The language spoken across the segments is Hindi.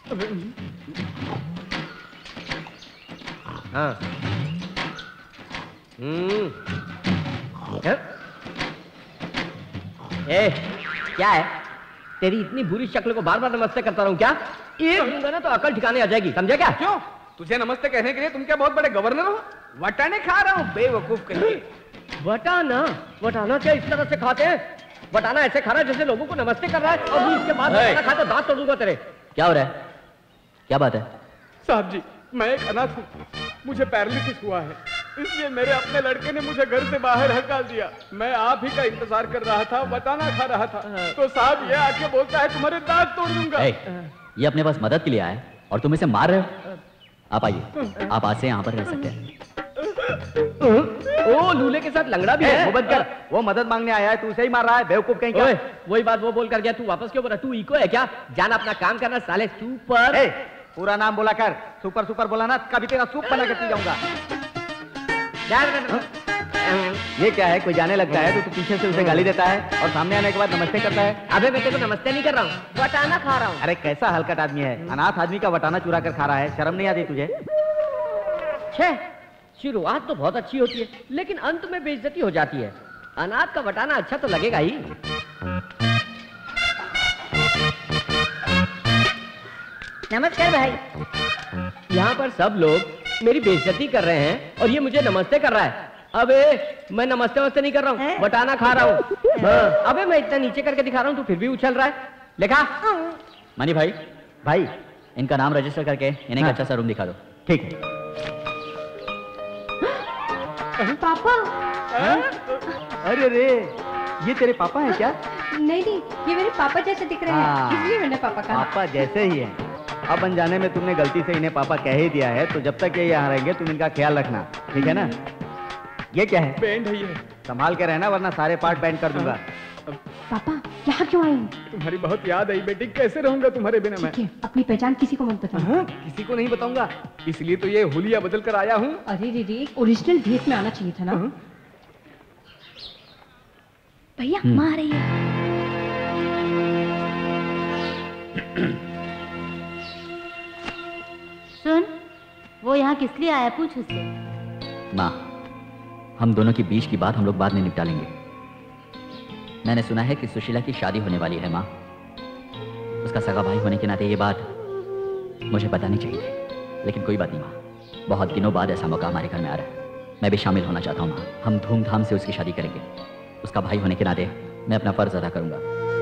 हाँ। ए, क्या है? तेरी इतनी बुरी शक्ल को बार बार नमस्ते करता रहूं क्या? एक दूंगा ना तो अकल ठिकाने आ जाएगी, समझा क्या? क्यों? तुझे नमस्ते कहने के लिए तुम क्या बहुत बड़े गवर्नर हो? वटाने खा रहा हूँ बेवकूफ कहीं। वटाना? वटाना क्या इस तरह से खाते हैं? वटाना ऐसे खा रहा है जैसे लोगों को नमस्ते कर रहा है और तू इसके बाद वटाना खाता दांत तोड़ दूंगा तेरे। क्या हो रहा है? क्या बात है? साहब जी, मैं एक अनाथ हूँ, मुझे पैरालिसिस हुआ है, इसलिए मेरे अपने लड़के ने मुझे घर से बाहर हकाल दिया। मैं आप ही का इंतजार कर रहा था, वटाना खा रहा था, तो साहब ये आके बोलता है तुम्हारे दांत तोड़ दूंगा। ये अपने पास मदद के लिए आया है और तुम इसे मार रहे हो? आप आइए, आप आज से यहाँ पर रह सकते हैं। ओ, लूले के साथ लंगड़ा भी है। वो बंद कर, वो मदद मांगने आया है, तू उसे ही मार रहा है, बेवकूफ कहीं का। वही बात वो बोल कर गया, तू वापस क्यों बोल रहा? तू इको है क्या? जाना अपना काम करना साले सुपर। पूरा नाम बोला कर, सुपर सुपर बोला ना कभी तेरा सूप बना के पी जाऊंगा। ये क्या है? कोई जाने लगता है तो तू पीछे से उसे गाली देता है और सामने आने के बाद नमस्ते करता है। अबे मैं तेरे को नमस्ते नहीं कर रहा हूँ, वटाना खा रहा हूँ। अरे कैसा हलकट आदमी है, अनाथ आदमी का वटाना चुरा कर खा रहा है, शर्म नहीं आती तुझे? छे, शुरुआत तो बहुत अच्छी होती है लेकिन अंत में बेइज्जती हो जाती है। अनाथ का वटाना अच्छा तो लगेगा ही। नमस्कार भाई। यहाँ पर सब लोग मेरी बेइज्जती कर रहे हैं और ये मुझे नमस्ते कर रहा है। अबे मैं नमस्ते वमस्ते नहीं कर रहा हूँ, वटाना खा रहा हूँ। हाँ। अबे मैं इतना नीचे करके दिखा रहा हूँ, तू फिर भी उछल रहा है। लिखा मनी भाई, भाई इनका नाम रजिस्टर करके इन्हें एक अच्छा सा रूम दिखा दो। ठीक है। पापा। अरे रे, ये तेरे पापा हैं क्या? नहीं, ये मेरे पापा जैसे दिख रहे हैं, इसलिए मैंने पापा कहा। पापा जैसे ही हैं। अब अनजाने में तुमने गलती से इन्हें पापा कह ही दिया है, तो जब तक ये यहाँ रहेंगे तुम इनका ख्याल रखना, ठीक है ना? ये क्या है? बैंड है ये। संभाल के रहना वरना सारे पार्ट बैंड कर दूंगा। पापा यहाँ क्यों आए? तुम्हारी बहुत याद आई बेटी, कैसे रहूंगा तुम्हारे बिना मैं? अपनी पहचान किसी को मत बताना। किसी को नहीं बताऊंगा, इसलिए तो ये हुलिया बदल कर आया हूँ। अरे दीदी, ओरिजिनल भेस में आना चाहिए था ना। भैया माँ आ रही है। सुन, वो यहाँ किस लिए आया पूछ उससे। माँ, हम दोनों के बीच की बात हम लोग बाद में निपटा लेंगे। मैंने सुना है कि सुशीला की शादी होने वाली है माँ। उसका सगा भाई होने के नाते ये बात मुझे बतानी चाहिए थी, लेकिन कोई बात नहीं माँ, बहुत दिनों बाद ऐसा मौका हमारे घर में आ रहा है। मैं भी शामिल होना चाहता हूँ माँ। हम धूमधाम से उसकी शादी करेंगे। उसका भाई होने के नाते मैं अपना फर्ज अदा करूंगा।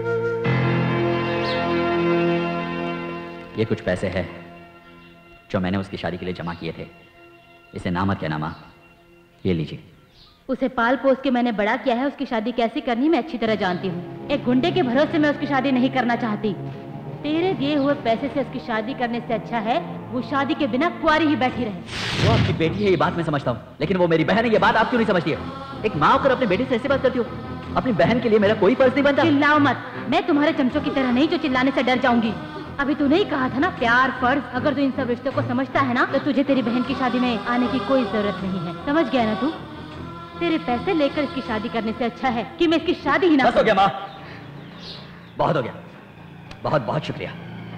ये कुछ पैसे हैं जो मैंने उसकी शादी के लिए जमा किए थे। इसे ना मत कहना माँ, ये लीजिए। उसे पाल पोस के मैंने बड़ा किया है, उसकी शादी कैसे करनी मैं अच्छी तरह जानती हूँ। एक गुंडे के भरोसे मैं उसकी शादी नहीं करना चाहती। तेरे दिए हुए पैसे से उसकी शादी करने से अच्छा है वो शादी के बिना कुंवारी ही बैठी रहे। वो आपकी बेटी है ये बात मैं समझता हूँ, लेकिन वो मेरी बहन है ये बात आप क्यों नहीं समझती है? एक माँ होकर अपने बेटे से ऐसी बात करती हो? अपनी बहन के लिए मेरा कोई फर्ज नहीं बनता? चिल्लाओ मत, मैं तुम्हारे चमचों की तरह नहीं जो चिल्लाने से डर जाऊंगी। अभी तूने ही कहा था ना प्यार फर्ज, अगर तू इन सब रिश्तों को समझता है ना तो तुझे तेरी बहन की शादी में आने की कोई जरूरत नहीं है। समझ गया ना तू? तेरे पैसे लेकर इसकी शादी करने से अच्छा है कि मैं इसकी शादी ही ना। बस हो गया माँ, बहुत हो गया, बहुत बहुत शुक्रिया।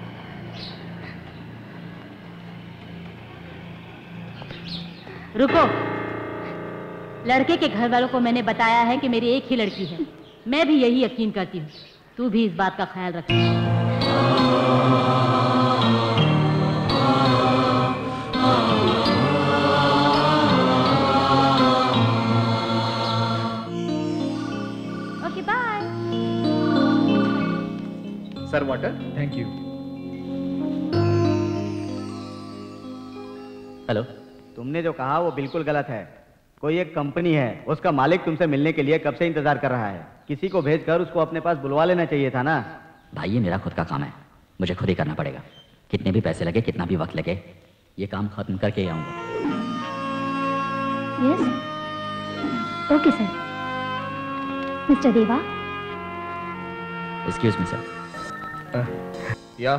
रुको, लड़के के घर वालों को मैंने बताया है कि मेरी एक ही लड़की है। मैं भी यही यकीन करती हूँ, तू भी इस बात का ख्याल रखना। Okay bye. Sir water. Thank you. Hello. तुमने जो कहा वो बिल्कुल गलत है। कोई एक कंपनी है, उसका मालिक तुमसे मिलने के लिए कब से इंतजार कर रहा है। किसी को भेजकर उसको अपने पास बुलवा लेना चाहिए था ना। भाई ये मेरा खुद का काम है, मुझे खुद ही करना पड़ेगा। कितने भी पैसे लगे, कितना भी वक्त लगे, ये काम खत्म करके ही आऊंगा। Yes, okay sir. Mister Deva. Excuse me sir. या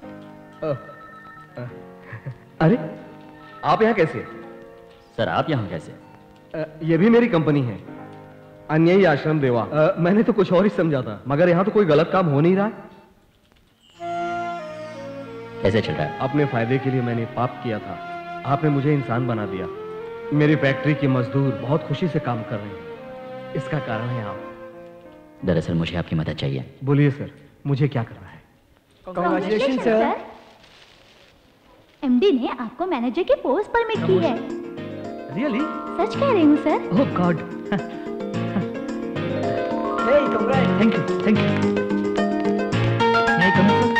अरे आप यहाँ कैसे? सर आप यहाँ कैसे? ये भी मेरी कंपनी है, अन्यायी आश्रम देवा। मैंने तो कुछ और ही समझा था, मगर यहाँ तो कोई गलत काम हो नहीं रहा है। कैसे चल रहा है? अपने फायदे के लिए मैंने पाप किया था, आपने मुझे इंसान बना दिया। मेरी फैक्ट्री के मजदूर बहुत खुशी से काम कर रहे हैं, इसका कारण है आप। दरअसल मुझे आपकी मदद चाहिए। बोलिए सर, मुझे क्या करना है? Congratulation sir. एमडी ने आपको मैनेजर की पोस्ट परमिट की है। रियली? सच कह रही हूँ sir. Oh god. Thank you, thank you. नहीं कम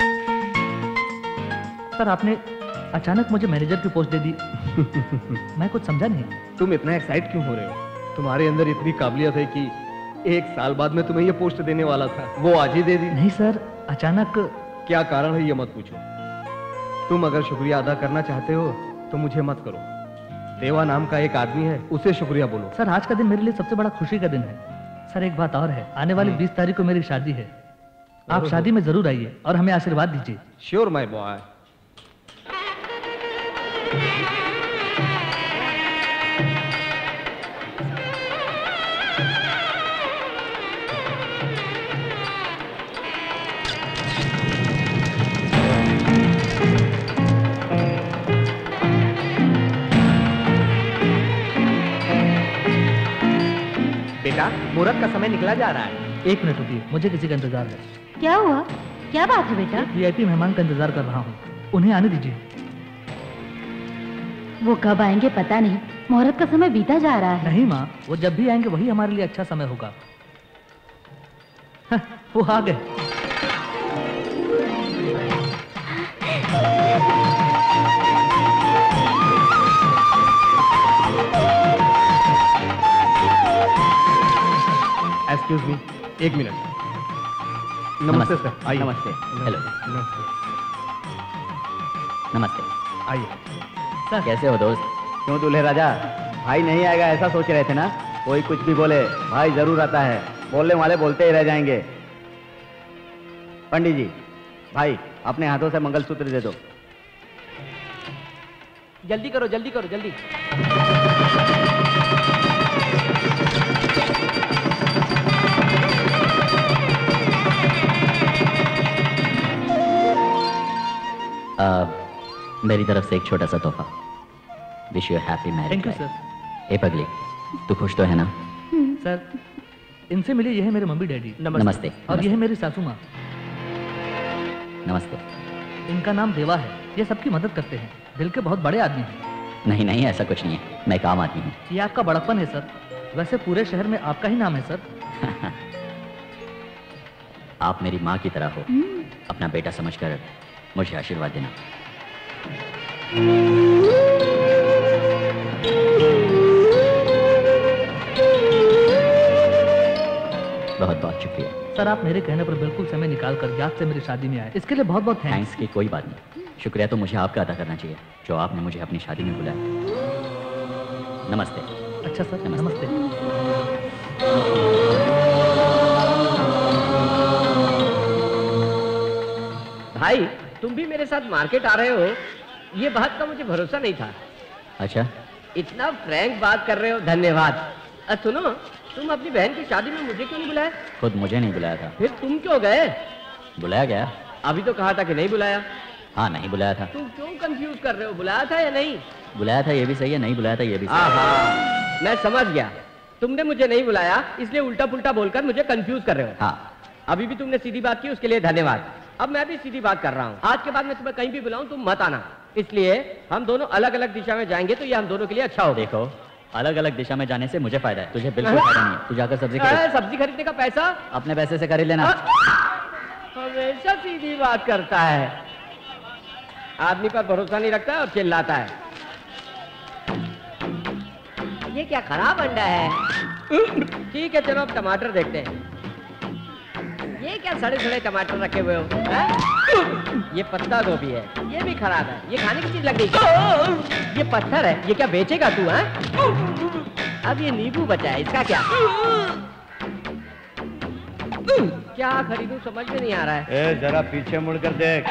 सर, आपने अचानक मुझे मैनेजर की पोस्ट दे दी। मैं कुछ समझा नहीं। तुम इतना एक्साइट क्यों हो रहे हो? तुम्हारे अंदर इतनी काबिलियत है कि 1 साल बाद में तुम्हें ये पोस्ट देने वाला था, वो आज ही दे दी। नहीं सर, अचानक। क्या कारण है ये मत पूछो। तुम अगर शुक्रिया अदा करना चाहते हो तो मुझे मत करो। देवा नाम का एक आदमी है, उसे शुक्रिया बोलो। सर, आज का दिन मेरे लिए सबसे बड़ा खुशी का दिन है। सर, एक बात और है, आने वाली 20 तारीख को मेरी शादी है। आप शादी में जरूर आइए और हमें आशीर्वाद दीजिए। Sure my boy. बेटा, मुहूर्त का समय निकला जा रहा है। 1 मिनट रुकिए, मुझे किसी का इंतजार है। क्या हुआ? क्या बात है बेटा? वीआईपी मेहमान का इंतजार कर रहा हूँ, उन्हें आने दीजिए। वो कब आएंगे पता नहीं, मुहूर्त का समय बीता जा रहा है। नहीं माँ, वो जब भी आएंगे वही हमारे लिए अच्छा समय होगा। वो आ गए। Excuse me, 1 minute. नमस्ते सर, आइए। नमस्ते। हेलो। नमस्ते। नमस्ते। आइए। सर कैसे हो दोस्त? क्यों दूल्हे राजा, भाई नहीं आएगा ऐसा सोच रहे थे ना? कोई कुछ भी बोले, भाई जरूर आता है। बोलने वाले बोलते ही रह जाएंगे। पंडित जी, भाई अपने हाथों से मंगलसूत्र दे दो। जल्दी करो, जल्दी करो, जल्दी। मेरी तरफ से एक छोटा सा तोहफा। Wish you happy marriage. Thank you sir. ए पगली, तू खुश तो है ना? सर, इनसे मिलिए, यह है मेरे मम्मी डैडी। नमस्ते। और यह है मेरी सासू माँ। नमस्ते। इनका नाम देवा है, ये सबकी मदद करते हैं, दिल के बहुत बड़े आदमी हैं। नहीं नहीं, ऐसा कुछ नहीं है, मैं काम आदमी हूँ। ये आपका बड़प्पन है सर। वैसे पूरे शहर में आपका ही नाम है सर। आप मेरी माँ की तरह हो, अपना बेटा समझकर मुझे आशीर्वाद देना। बहुत बहुत शुक्रिया सर, आप मेरे कहने पर बिल्कुल समय निकाल कर याद से मेरी शादी में आए, इसके लिए बहुत बहुत थैंक्स की कोई बात नहीं। शुक्रिया तो मुझे आपका अदा करना चाहिए, जो आपने मुझे अपनी शादी में बुलाया। नमस्ते। अच्छा सर, नमस्ते। भाई, तुम भी मेरे साथ मार्केट आ रहे हो, ये बात का मुझे भरोसा नहीं था। अच्छा, इतना फ्रैंक बात कर रहे हो, धन्यवाद। सुनो, तुम अपनी बहन की शादी में मुझे क्यों नहीं बुलाया? खुद मुझे नहीं बुलाया था। फिर तुम क्यों गए? बुलाया गया। अभी तो कहा था कि नहीं बुलाया। हाँ, नहीं बुलाया था। तुम क्यों कंफ्यूज कर रहे हो? बुलाया था या नहीं? बुलाया था ये भी सही है, नहीं बुलाया था ये भी सही है। हाँ, मैं समझ गया। तुमने मुझे नहीं बुलाया, इसलिए उल्टा पुल्टा बोलकर मुझे कंफ्यूज कर रहे हो। हाँ, अभी भी तुमने सीधी बात की, उसके लिए धन्यवाद। अब मैं भी सीधी बात कर रहा हूँ। आज के बाद मैं तुम्हें कहीं भी बुलाऊं तुम मत आना, इसलिए हम दोनों अलग अलग दिशा में जाएंगे तो ये हम दोनों के लिए अच्छा हो। देखो, अलग अलग दिशा में जाने से मुझे फायदा है, तुझे बिल्कुल फायदा नहीं है। तू जाकर सब्जी खरीद। सब्जी खरीदने का पैसा अपने पैसे से खरीद लेना। हमेशा सीधी बात करता है, आदमी पर भरोसा नहीं रखता है और चिल्लाता है। ये क्या खराब अंडा है? ठीक है, चलो अब टमाटर देखते हैं। ये क्या सड़े सड़े टमाटर रखे हुए हो? ये पत्ता गोभी है, ये भी खराब है। ये खाने की चीज लग गई। ये पत्थर है, ये क्या बेचेगा तू? है अब ये नींबू बचा है, इसका क्या? क्या खरीदूं समझ में नहीं आ रहा है। जरा पीछे मुड़कर देख।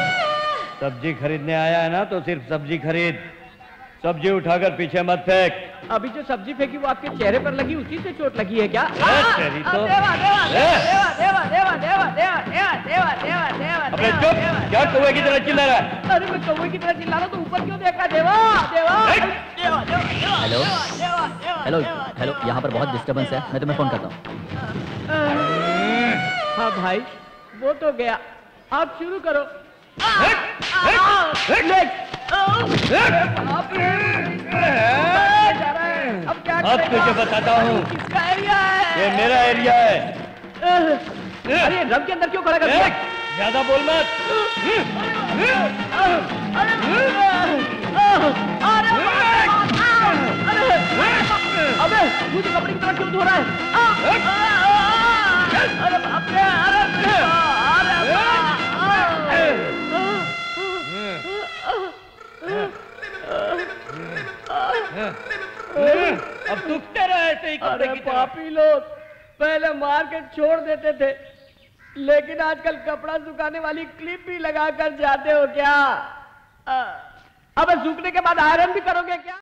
सब्जी खरीदने आया है ना तो सिर्फ सब्जी खरीद, सब्जी उठाकर पीछे मत फेंक। अभी जो सब्जी फेंकी वो आपके चेहरे पर लगी, उसी से चोट लगी है क्या? तेरी तो अबे चुप, क्या कौवे की तरह चिल्ला रहा है? अरे मैं कौवे की तरह चिल्ला रहा हूँ तो ऊपर क्यों देखा? देवा देवा हेलो हेलो हेलो, यहाँ पर बहुत डिस्टर्बेंस है, मैं तुम्हें फोन करता हूँ। हाँ भाई, वो तो गया, आप शुरू करो। अब तुझे बताता हूँ, किसका एरिया है? ये मेरा एरिया है। अरे ड्रम के अंदर क्यों खड़ा कर दिया? ज्यादा बोल मत। अबे मुझे कपड़े की तरह क्यों धो रहा है? अरे बाप रे, अब तू क्या रहा है ऐसे ही कपड़े की तरह? पापी लोग पहले मार के छोड़ देते थे, लेकिन आजकल कपड़ा सुखाने वाली क्लिप भी लगा कर जाते हो क्या? अब सूखने के बाद आयरन भी करोगे क्या?